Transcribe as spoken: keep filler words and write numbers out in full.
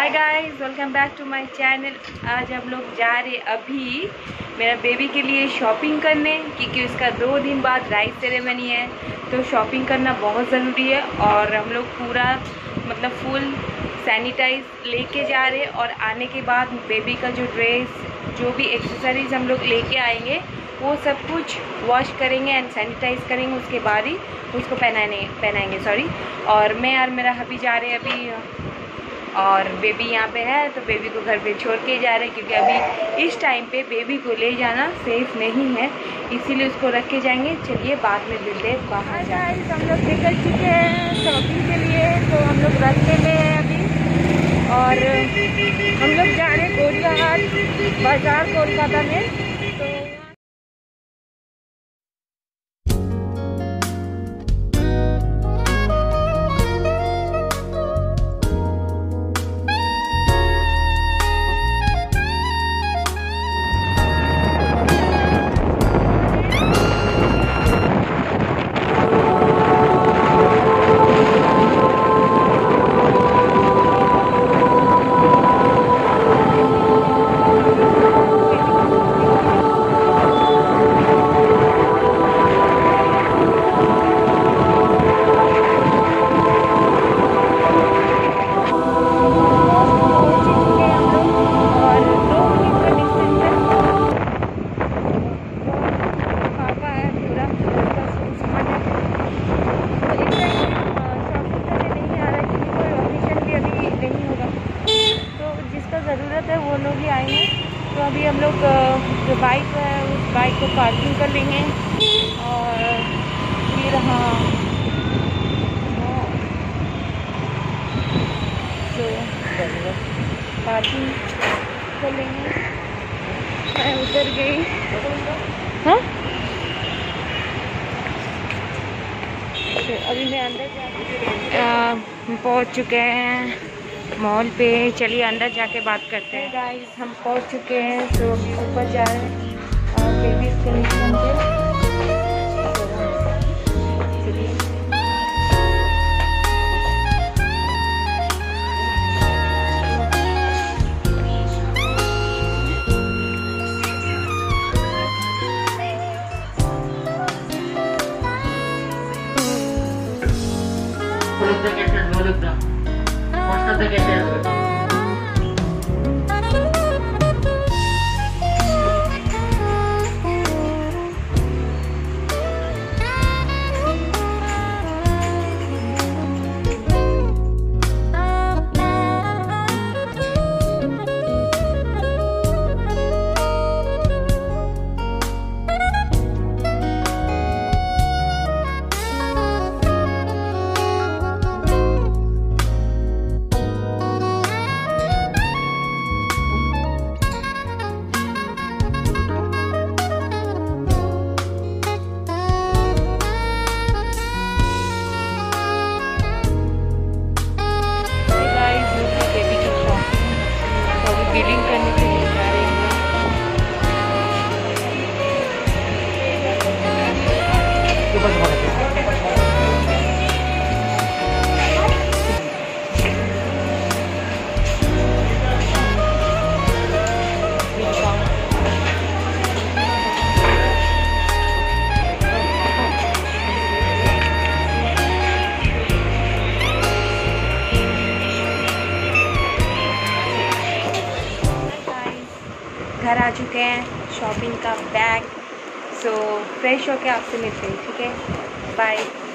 Hi guys, welcome back to my channel. आज हम लोग जा रहे अभी मेरा बेबी के लिए शॉपिंग करने, क्योंकि उसका दो दिन बाद राइस सेरेमनी है। तो शॉपिंग करना बहुत ज़रूरी है और हम लोग पूरा मतलब फुल सैनिटाइज लेके जा रहे हैं। और आने के बाद बेबी का जो ड्रेस, जो भी एक्सेसरीज हम लोग लेके आएंगे वो सब कुछ वॉश करेंगे एंड सैनिटाइज करेंगे। उसके बाद ही उसको पहनाने पहनाएंगे सॉरी। और मैं और मेरा हबी जा रहे हैं अभी, और बेबी यहाँ पे है तो बेबी को घर पे छोड़ के जा रहे हैं, क्योंकि अभी इस टाइम पे बेबी को ले जाना सेफ नहीं है, इसीलिए उसको रख के जाएंगे। चलिए बाद में मिलते हैं बाहर जाए। हम लोग निकल चुके हैं शॉपिंग के लिए, तो हम लोग रास्ते में हैं अभी और हम लोग जा रहे हैं गोरियाहाट बाजार कोलकाता में। तो ज़रूरत है वो लोग ही आएंगे। तो अभी हम लोग जो बाइक है उस बाइक को पार्किंग कर लेंगे और फिर हाँ तो पार्किंग कर लेंगे। मैं उतर गई। हाँ तो अभी मैं अंदर जा पहुँच चुके हैं मॉल पे। चलिए अंदर जाके बात करते हैं। गाइस हम पहुंच चुके हैं, तो अभी ऊपर जा रहे हैं और बेबी कलेक्शन पे। बिलिंग करने के लिए जा रहे हैं। घर आ चुके हैं, शॉपिंग का बैग। सो फ्रेश होके आपसे मिलते हैं, ठीक है, बाय।